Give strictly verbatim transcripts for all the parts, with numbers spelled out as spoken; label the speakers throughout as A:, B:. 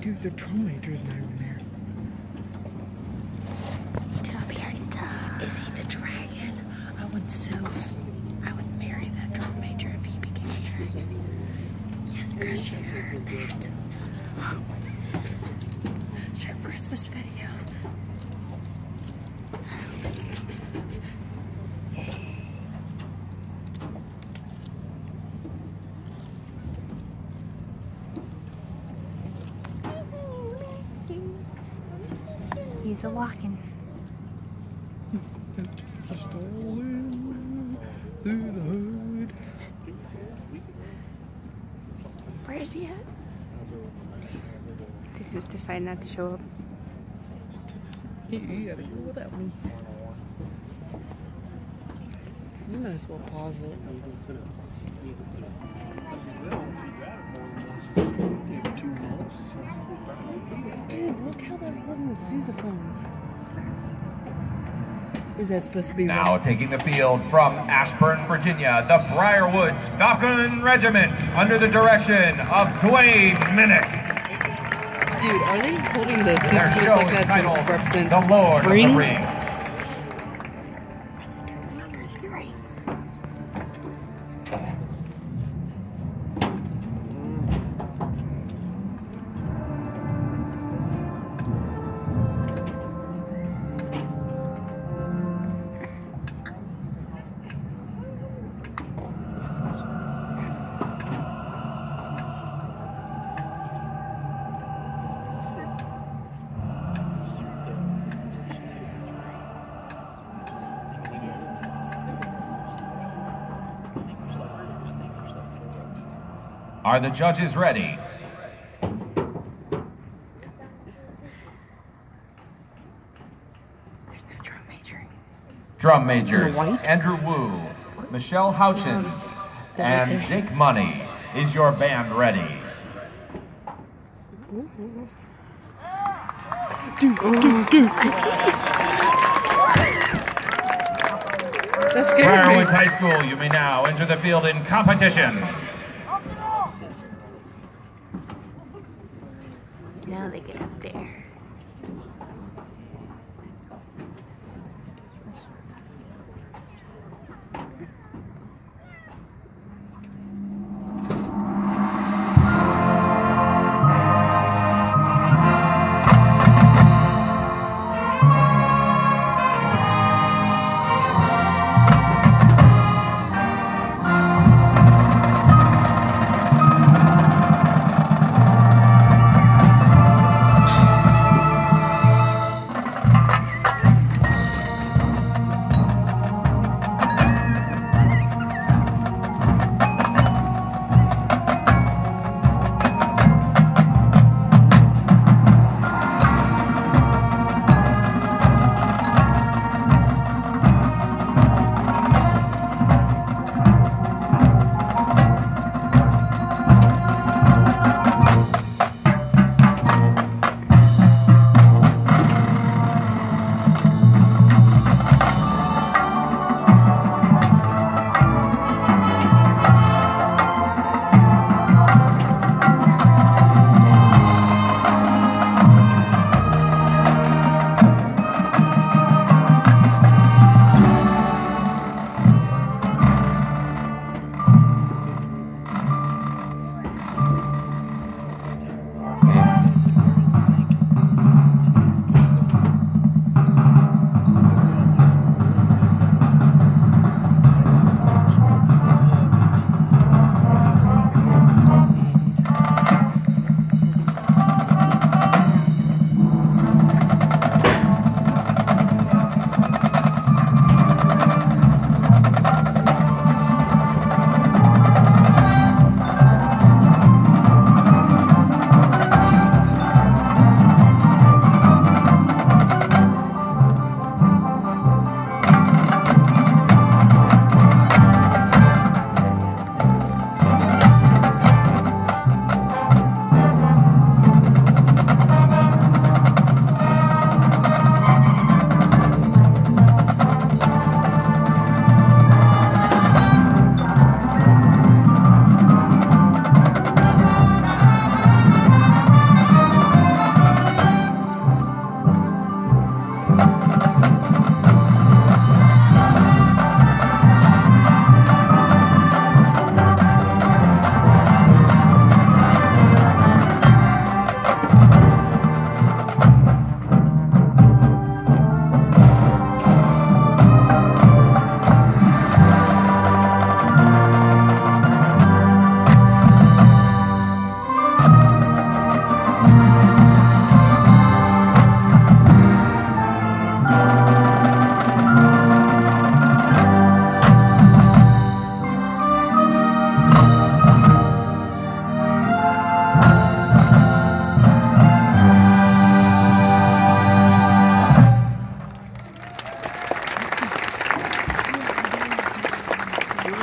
A: Dude, the drum major's not even there.
B: Disappeared. Is he the dragon? I would so... I would marry that drum major if he became a dragon. Yes, Chris, you heard that. Show Chris this video.
C: He's a walking.
A: Just, just all in through the hood.
C: Where is he at? He just decided not to show up.
A: He, he gotta go without me. You might as well pause it. Dude, look how they're holding the sousaphones. Is that supposed to be
D: now
A: right?
D: taking the field from Ashburn, Virginia, the Briarwoods Falcon Regiment under the direction of Dwayne Minnick.
A: Dude, are they holding the
D: Their
A: sousaphones
D: show
A: like
D: is
A: that
D: titled
A: to represent
D: The Lord
A: rings?
D: of the Rings. Are the judges ready?
C: There's no drum major.
D: Drum majors,
A: white?
D: Andrew Wu, Michelle Houchins, and Jake Money. Is your band ready?
A: Dude, dude, dude. That scared me.
D: Briarwoods High School, you may now enter the field in competition.
C: Now they get up there.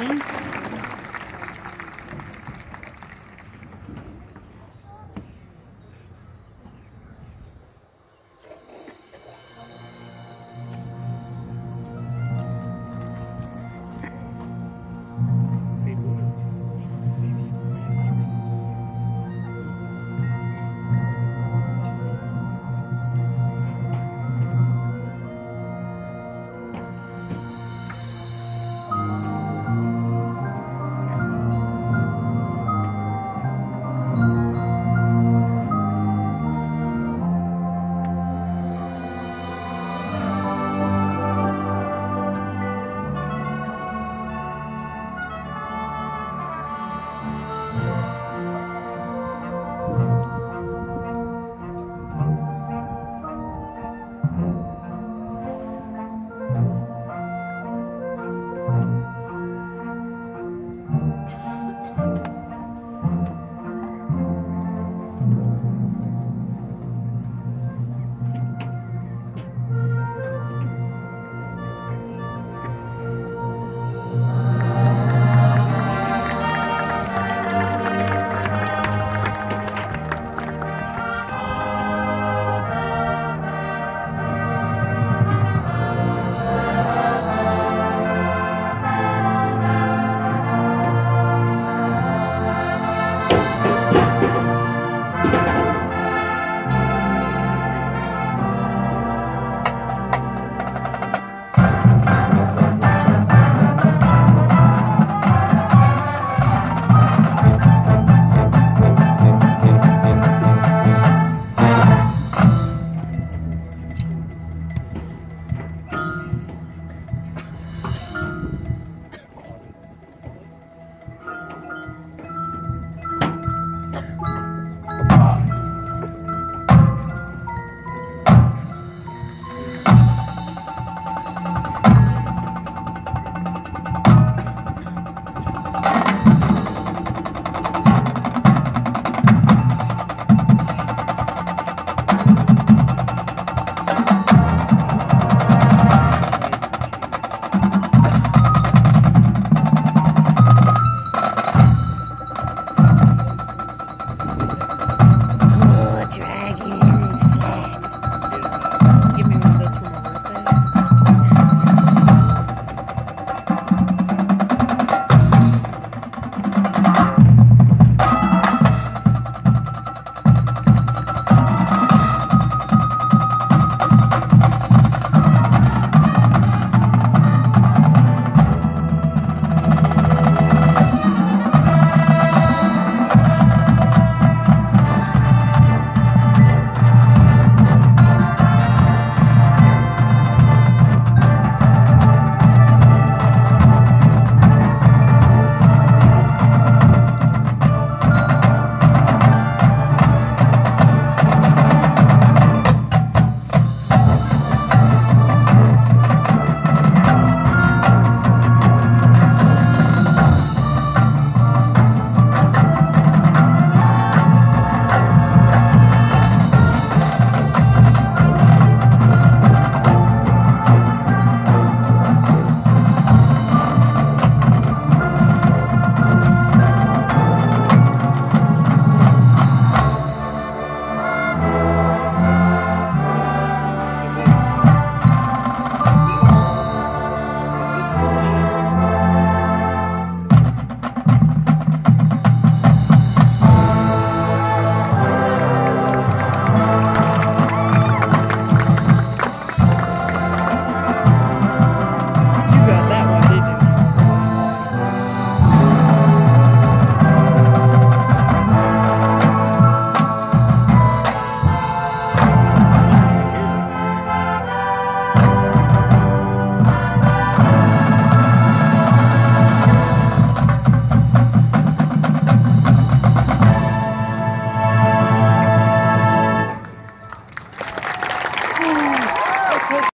A: Dwayne.